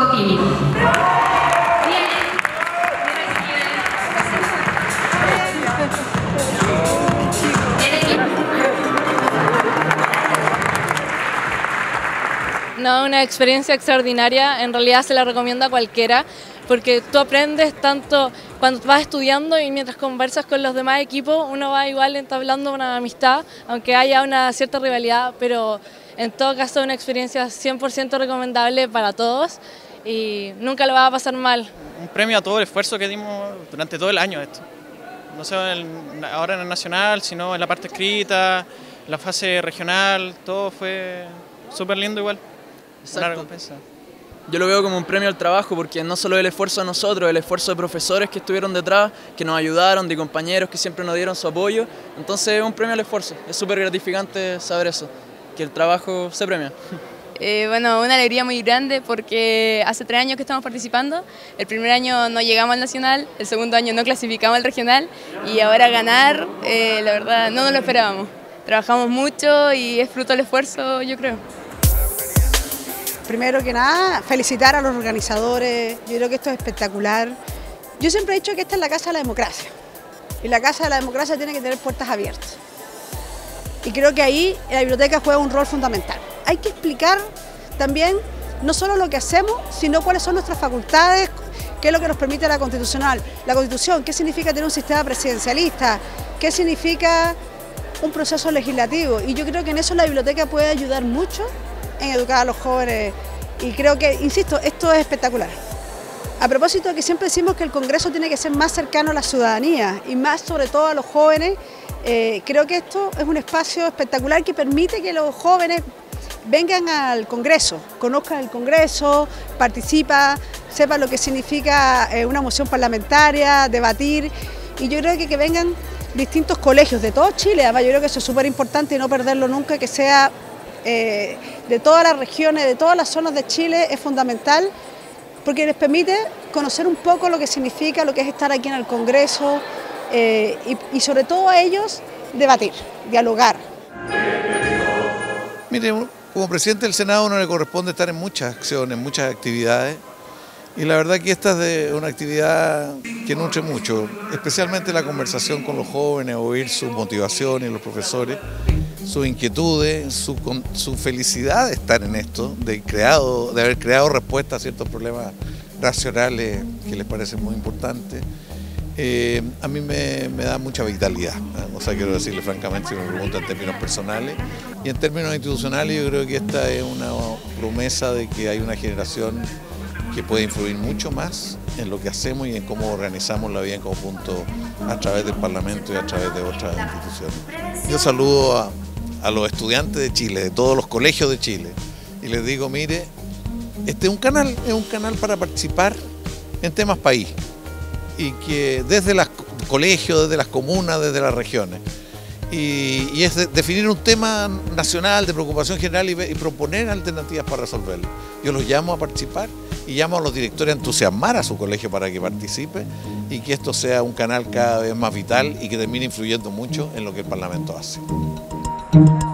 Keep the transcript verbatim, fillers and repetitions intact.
físico-químico. No, una experiencia extraordinaria, en realidad se la recomiendo a cualquiera, porque tú aprendes tanto cuando vas estudiando y mientras conversas con los demás equipos, uno va igual entablando una amistad, aunque haya una cierta rivalidad, pero en todo caso una experiencia cien por ciento recomendable para todos y nunca lo va a pasar mal. Un premio a todo el esfuerzo que dimos durante todo el año esto. No solo en, ahora en el nacional, sino en la parte escrita, la fase regional, todo fue súper lindo igual. Una recompensa. Yo lo veo como un premio al trabajo porque no solo el esfuerzo de nosotros, el esfuerzo de profesores que estuvieron detrás, que nos ayudaron, de compañeros que siempre nos dieron su apoyo. Entonces es un premio al esfuerzo. Es súper gratificante saber eso, que el trabajo se premia. Eh, bueno, una alegría muy grande porque hace tres años que estamos participando. El primer año no llegamos al nacional, el segundo año no clasificamos al regional y ahora ganar, eh, la verdad, no nos lo esperábamos. Trabajamos mucho y es fruto del esfuerzo, yo creo. Primero que nada, felicitar a los organizadores, yo creo que esto es espectacular. Yo siempre he dicho que esta es la casa de la democracia y la casa de la democracia tiene que tener puertas abiertas. Y creo que ahí la biblioteca juega un rol fundamental. Hay que explicar también no solo lo que hacemos, sino cuáles son nuestras facultades, qué es lo que nos permite la Constitucional, la Constitución, qué significa tener un sistema presidencialista, qué significa un proceso legislativo. Y yo creo que en eso la biblioteca puede ayudar mucho en educar a los jóvenes y creo que, insisto, esto es espectacular. A propósito de que siempre decimos que el Congreso tiene que ser más cercano a la ciudadanía y más sobre todo a los jóvenes, eh, creo que esto es un espacio espectacular que permite que los jóvenes vengan al Congreso, conozcan el Congreso, participan, sepan lo que significa eh, una moción parlamentaria, debatir y yo creo que que vengan distintos colegios de todo Chile, además yo creo que eso es súper importante y no perderlo nunca, que sea Eh, de todas las regiones, de todas las zonas de Chile, es fundamental porque les permite conocer un poco lo que significa, lo que es estar aquí en el Congreso eh, y, y sobre todo a ellos debatir, dialogar. Mire, como presidente del Senado uno le corresponde estar en muchas acciones, muchas actividades y la verdad que esta es de una actividad que nutre mucho, especialmente la conversación con los jóvenes, oír sus motivaciones, los profesores, sus inquietudes, su, su felicidad de estar en esto, de, creado, de haber creado respuestas a ciertos problemas racionales que les parecen muy importantes. Eh, a mí me, me da mucha vitalidad, ¿no? O sea, quiero decirle francamente, si me preguntan en términos personales y en términos institucionales, yo creo que esta es una promesa de que hay una generación que puede influir mucho más en lo que hacemos y en cómo organizamos la vida en conjunto a través del Parlamento y a través de otras instituciones. Yo saludo a, a los estudiantes de Chile, de todos los colegios de Chile, y les digo, mire, este es un canal, es un canal para participar en temas país, y que desde los colegios, desde las comunas, desde las regiones, y, y es de, definir un tema nacional de preocupación general y, y proponer alternativas para resolverlo. Yo los llamo a participar y llamo a los directores a entusiasmar a su colegio para que participe y que esto sea un canal cada vez más vital y que termine influyendo mucho en lo que el Parlamento hace.